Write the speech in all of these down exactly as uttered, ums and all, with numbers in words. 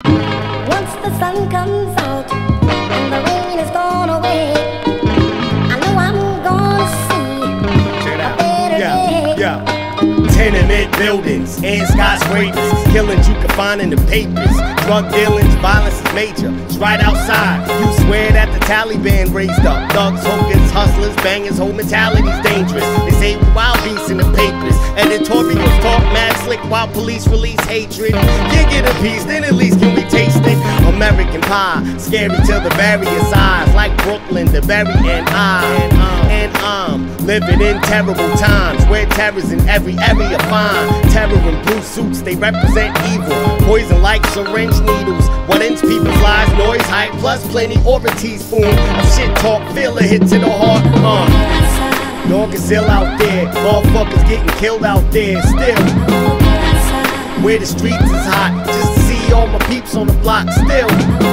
Once the sun comes out and the rain is gone away, I know I'm gonna see Check it out. a better Yeah, day. yeah. Tenement buildings and skyscrapers, killings you can find in the papers. Drug dealings, violence is major. It's right outside. You swear that the Taliban raised up. Thugs, hookers, hustlers, bangers, whole mentality's dangerous. They say wild beasts in the papers. Editorials talk mad slick while police release hatred. Can't get a piece, then at least can we taste it? American pie, scary till the various eyes. Like Brooklyn, the very end I. And I'm living in terrible times where terror's in every area fine. Terror in blue suits, they represent evil. Poison like syringe needles. What ends people's lives, noise, hype, plus plenty or a teaspoon of shit talk. Feel a hit to the heart. Uh. Dog is ill out there. Motherfuckers getting killed out there still. Where the streets is hot. Just to see all my peeps on the block still.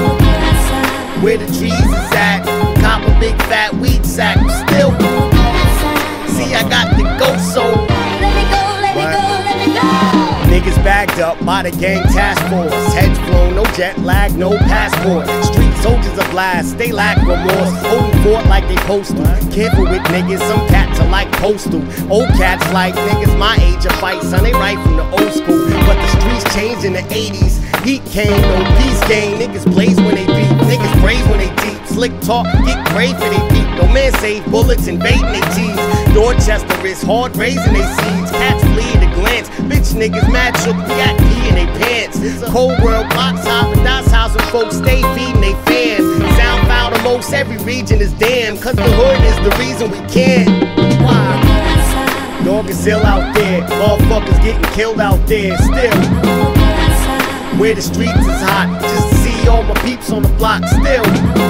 Where the trees is at. Cop a big fat weed sack still. See, I got the go so. Let me go, let me go, let me go. Niggas bagged up by the gang task force. Heads flown, no jet lag, no passport. Street soldiers are blast, they lack remorse. Holding fort like they postal. Careful with niggas, some cats are like postal. Old cats like niggas my age of fight, son, they right from the old school. But the streets changed in the eighties. Heat came, no peace gain. Niggas blaze when they beat, niggas praise when they deep. Slick talk, get brave for they beat. No man save bullets, invading they teeth. Dorchester is hard, raising they seeds. Cats flee at a glance. Bitch niggas mad shook, we got pee in they pants. It's a cold world, blocks hopping, that's how some folks stay feeding they fans. Sound foul the most, every region is damn. Cause the hood is the reason we can't. Why? Dog is ill out there, motherfuckers getting killed out there still. Where the streets is hot, just to see all my peeps on the block still.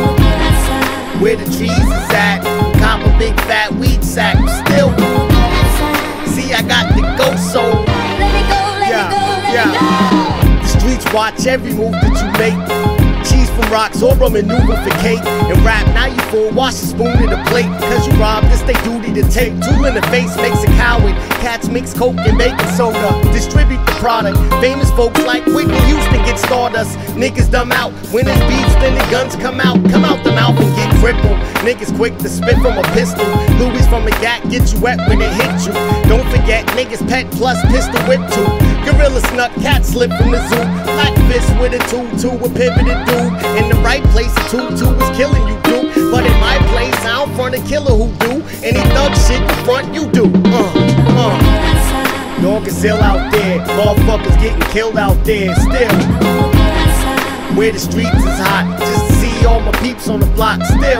Where the trees is at, cop a big fat weed sack still. See, I got the go so. Let me go, let Yeah, me go, let yeah. me go. The streets watch every move that you make. Cheese from rocks or a maneuver for cake. And rap, now you full, wash the spoon in the plate. Cause you robbed, this they duty to take. Tool in the face makes a coward. Cats mix coke and baking soda. Distribute the product. Famous folks like Whitney Houston get stardust. Niggas dumb out. When it's beats, then the guns come out. Come out the mouth and get crippled. Niggas quick to spit from a pistol. Louis from a gat get you wet when it hit you. Don't forget, niggas pet plus pistol whip too. Gorilla snuck, cat slip from the zoo. Black fist with a two-two, a pivoted dude. In the right place, a two-two is killing you, dude. But in my place, I don't front a killer who do. Any thug shit you front, you do. Uh, uh. Dog is ill out there, motherfuckers getting killed out there still. Where the streets is hot, just to see all my peeps on the block still.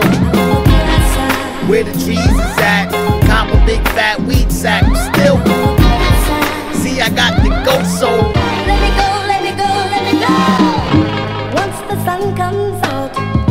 Where the trees is at, cop a big fat weed sack still. See, I got the go so. Let me go, let me go, let me go. Once the sun comes out